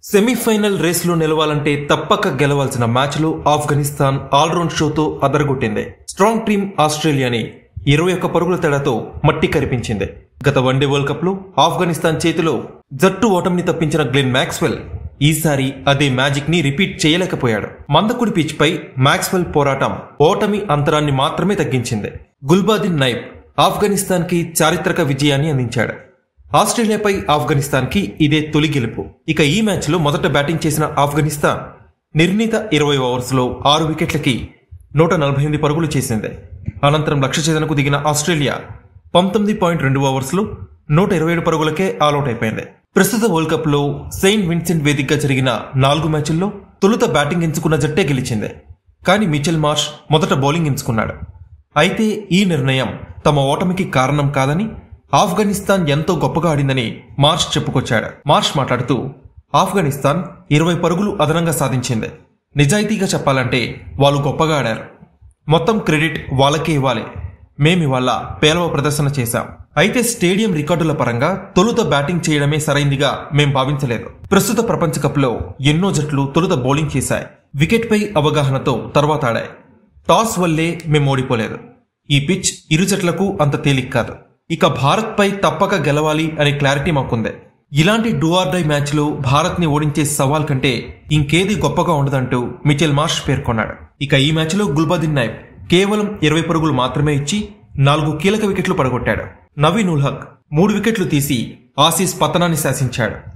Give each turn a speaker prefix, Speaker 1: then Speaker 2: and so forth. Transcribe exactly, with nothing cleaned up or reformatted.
Speaker 1: Semi-final రేసులో నిలవాలంటే తప్పక గెలవాల్సిన మ్యాచ్లో ఆఫ్ఘనిస్తాన్ ఆల్రౌండ్ షోతో అదరగొట్టింది. స్ట్రాంగ్ టీమ్ ఆస్ట్రేలియాని ఇరవై ఒక్క పరుగుల తేడాతో మట్టి కరిపించింది. గత వన్డే వరల్డ్ కప్ లో ఆఫ్ఘనిస్తాన్ చేతిలో జట్టు ఓటమిని తప్పించిన గ్లెన్ మ్యాక్స్వెల్ ఈసారి అదే మ్యాజిక్ ని రిపీట్ చేయలేకపోయాడు. మందకుడి పిచ్ పై మ్యాక్స్వెల్ పోరాటం ఓటమి అంతరాన్ని మాత్రమే తగ్గించింది. గుల్బాదిన్ నైబ్ ఆఫ్ఘనిస్తాన్ కి చారిత్రక విజయాన్ని అందించాడు. ఆస్ట్రేలియాపై ఆఫ్ఘనిస్తాన్ కి ఇదే తొలి గెలుపు. ఇక ఈ మ్యాచ్ లో మొదట బ్యాటింగ్ చేసిన ఆఫ్ఘనిస్తాన్ నిర్ణీత ఇరవై ఓవర్స్ లో ఆరు వికెట్లకి నూట నలభై ఎనిమిది పరుగులు చేసింది. అనంతరం లక్ష్య ఛేదనకు దిగిన ఆస్ట్రేలియా పంతొమ్మిది పాయింట్ రెండు ఓవర్స్ లో నూట ఇరవై ఏడు పరుగులకే ఆల్అౌట్ అయిపోయింది. ప్రస్తుత వరల్డ్ కప్ లో సెయింట్ విన్సెంట్ వేదికగా జరిగిన నాలుగు మ్యాచ్ల్లో తొలుత బ్యాటింగ్ ఎంచుకున్న జట్టే గెలిచింది. కానీ మిచెల్ మార్ష్ మొదట బౌలింగ్ ఎంచుకున్నాడు. అయితే ఈ నిర్ణయం తమ ఓటమికి కారణం కాదని, ఆఫ్ఘనిస్తాన్ ఎంతో గొప్పగా ఆడిందని మార్ష్ చెప్పుకొచ్చాడు. మార్ష్ మాట్లాడుతూ, ఆఫ్ఘనిస్తాన్ ఇరవై పరుగులు అదనంగా సాధించింది. నిజాయితీగా చెప్పాలంటే వాళ్ళు గొప్పగా ఆడారు. మొత్తం క్రెడిట్ వాళ్ళకే ఇవ్వాలి. మేమివాళ పేలవ ప్రదర్శన చేశాం. అయితే స్టేడియం రికార్డుల పరంగా తొలుత బ్యాటింగ్ చేయడమే సరైందిగా మేం భావించలేదు. ప్రస్తుత ప్రపంచ కప్ లో ఎన్నో జట్లు తొలుత బౌలింగ్ చేశాయి. వికెట్ పై అవగాహనతో తర్వాత ఆడాయి. టాస్ వల్లే మేం ఓడిపోలేదు. ఈ పిచ్ ఇరు జట్లకు అంత తేలిక కాదు. ఇక భారత్ పై తప్పక గెలవాలి అనే క్లారిటీ మాకుంది. ఇలాంటి డూ ఆర్ డై మ్యాచ్ లో భారత్ ని ఓడించే సవాల్ కంటే ఇంకేది గొప్పగా ఉండదంటూ మిచెల్ మార్ష్ పేర్కొన్నాడు. ఇక ఈ మ్యాచ్ లో గుల్బాదిన్ నైబ్ కేవలం ఇరవై పరుగులు మాత్రమే ఇచ్చి నాలుగు కీలక వికెట్లు పడగొట్టాడు. నవీన్ ఉల్ హక్ మూడు వికెట్లు తీసి ఆసీస్ పతనాన్ని శాసించాడు.